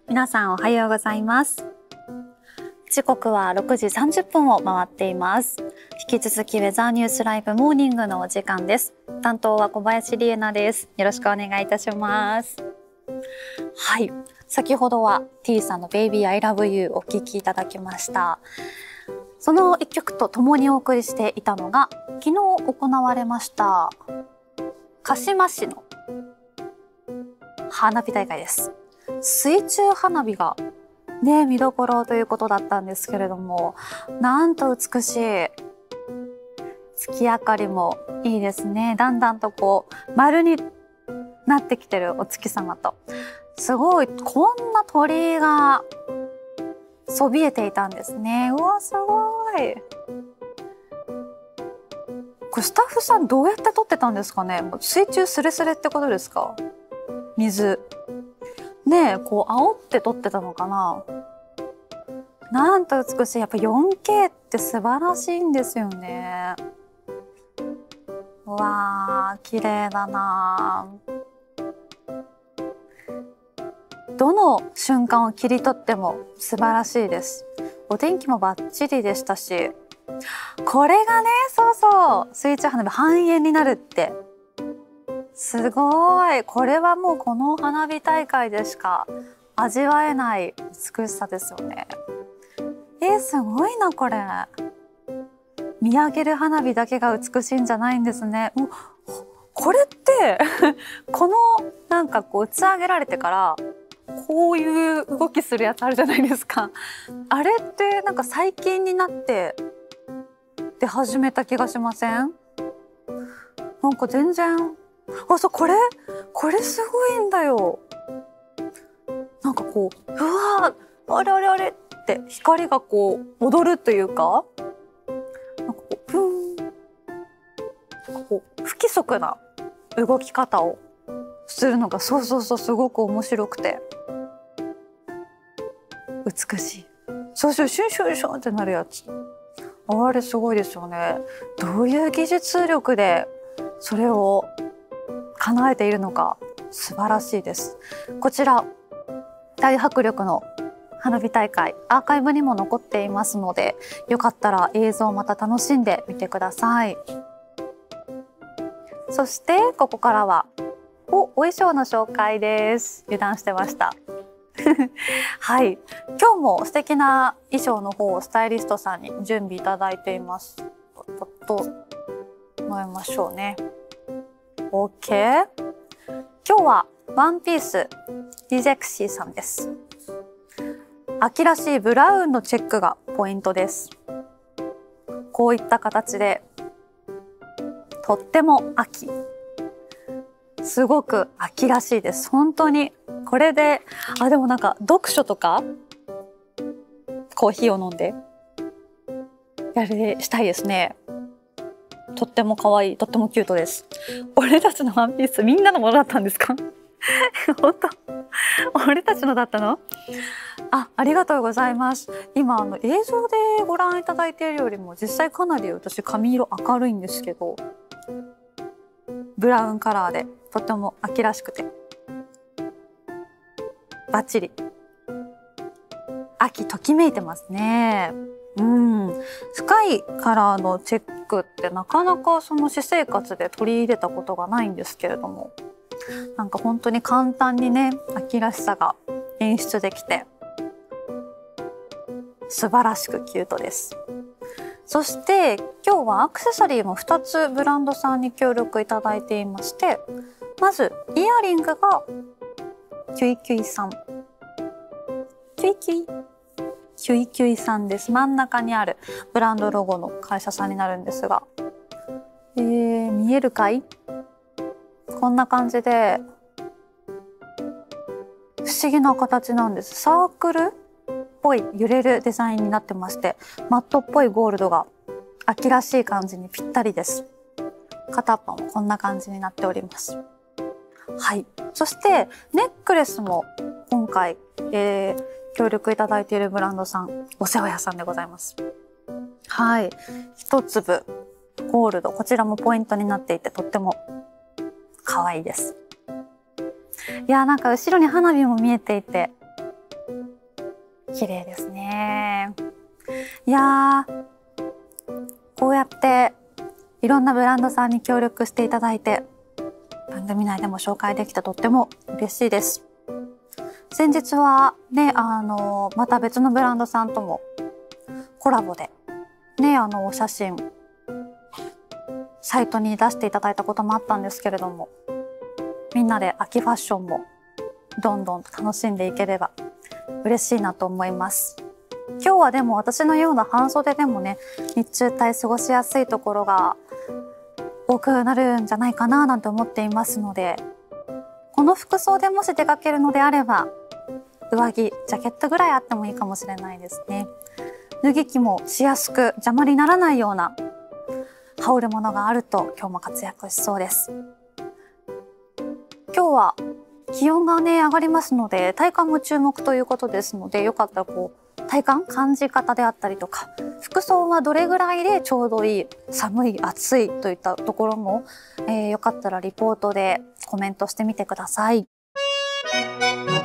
皆さんおはようございます。時刻は6時30分を回っています。引き続きウェザーニュースライブモーニングのお時間です。担当は小林理恵奈です。よろしくお願いいたします。はい、先ほどは T さんの Baby I Love You をお聴きいただきました。その一曲と共にお送りしていたのが昨日行われました鹿島市の花火大会です。水中花火がね、見どころということだったんですけれども、なんと美しい月明かりもいいですね。だんだんとこう丸になってきてるお月様と、すごいこんな鳥居がそびえていたんですね。うわ、すごい。これスタッフさんどうやって撮ってたんですかね。水中スレスレってことですか。水ねえ、こう煽って撮ってたのかな。なんと美しい。やっぱ 4K って素晴らしいんですよね。うわー、綺麗だな。どの瞬間を切り取っても素晴らしいです。お天気もバッチリでしたし、これがね、そうそう、水中花火半円になるってすごい。これはもうこの花火大会でしか味わえない美しさですよね。すごいなこれ。見上げる花火だけが美しいんじゃないんですね。これってこのなんかこう打ち上げられてからこういう動きするやつあるじゃないですか。あれってなんか最近になって出始めた気がしません？なんか全然、あ、そう、これすごいんだよ。なんかこう、うわー、あれあれあれって光がこう踊るというか、なんかこうプーン、なんかこう不規則な動き方をするのが、そうそうそう、すごく面白くて美しい。そうそう、シュンシュンシュンってなるやつ。あれすごいですよね。どういう技術力でそれを叶えているのか素晴らしいです。こちら大迫力の花火大会アーカイブにも残っていますので、よかったら映像をまた楽しんでみてください。そしてここからはお衣装の紹介です。油断してましたはい、今日も素敵な衣装の方をスタイリストさんに準備いただいています。ちょっと思いましょうね。 OK。 今日はワンピースディゼクシーさんです。秋らしいブラウンのチェックがポイントです。こういった形でとっても秋、すごく秋らしいです。本当にこれで、でもなんか読書とかコーヒーを飲んでしたいですね。とっても可愛い、とってもキュートです。俺たちのワンピースみんなのものだったんですか本当俺たちのだったの？ありがとうございます。今映像でご覧いただいているよりも実際かなり私髪色明るいんですけど、ブラウンカラーでとっても秋らしくてバッチリ秋ときめいてますね。深いカラーのチェックってなかなかその私生活で取り入れたことがないんですけれども、なんか本当に簡単にね、秋らしさが演出できて素晴らしくキュートです。そして今日はアクセサリーも2つブランドさんに協力いただいていまして、まずイヤリングがキュイキュイさん、キュイキュイキュイキュイさんです。真ん中にあるブランドロゴの会社さんになるんですが、見えるかい？こんな感じで不思議な形なんです。サークルっぽい揺れるデザインになってまして、マットっぽいゴールドが秋らしい感じにぴったりです。片っぽもこんな感じになっております。はい。そしてネックレスも今回、協力いただいているブランドさん、お世話屋さんでございます。はい。一粒ゴールド、こちらもポイントになっていてとっても可愛いです。いや、なんか後ろに花火も見えていて綺麗ですね。いやー、こうやっていろんなブランドさんに協力していただいて、番組内でも紹介できたとっても嬉しいです。先日はね、また別のブランドさんともコラボで、ね、お写真、サイトに出していただいたこともあったんですけれども、みんなで秋ファッションもどんどん楽しんでいければ嬉しいなと思います。今日はでも私のような半袖でもね、日中帯過ごしやすいところが多くなるんじゃないかななんて思っていますので、この服装でもし出かけるのであれば、上着、ジャケットぐらいあってもいいかもしれないですね。脱ぎ着もしやすく邪魔にならないような羽織るものがあると今日も活躍しそうです。今日は気温がね、上がりますので、体感も注目ということですので、よかったら体感、感じ方であったりとか、服装はどれぐらいでちょうどいい、寒い、暑いといったところも、よかったらリポートでコメントしてみてください。